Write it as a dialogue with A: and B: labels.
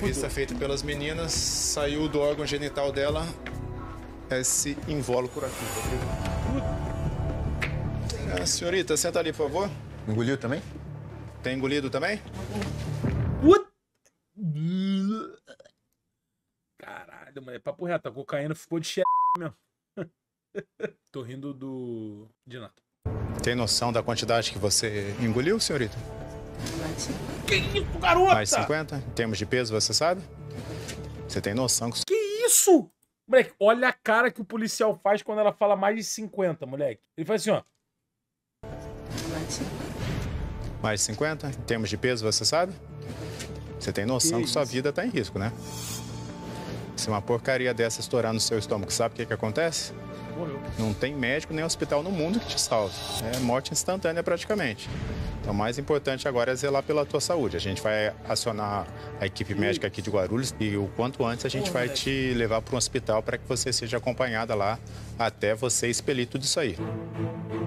A: entrevista feita pelas meninas, saiu do órgão genital dela esse invólucro aqui. Senhorita, senta ali, por favor.
B: Engoliu também?
A: Tem engolido também?
C: Caralho, mano. É papo reto. A cocaína ficou de mesmo. Tô rindo de nada.
A: Tem noção da quantidade que você engoliu, senhorita?
C: Que isso, garota?
A: Mais 50? Em termos de peso, você sabe? Você tem noção que...
C: Que isso? Moleque, olha a cara que o policial faz quando ela fala mais de 50, moleque. Ele faz assim, ó.
A: Mais 50? Em termos de peso, você sabe? Você tem noção que sua vida tá em risco, né? Se uma porcaria dessa estourar no seu estômago, sabe o que acontece?
C: Morreu.
A: Não tem médico nem hospital no mundo que te salve. É morte instantânea praticamente. Então, o mais importante agora é zelar pela tua saúde. A gente vai acionar a equipe médica aqui de Guarulhos e o quanto antes a gente vai te levar para um hospital para que você seja acompanhada lá até você expelir tudo isso aí.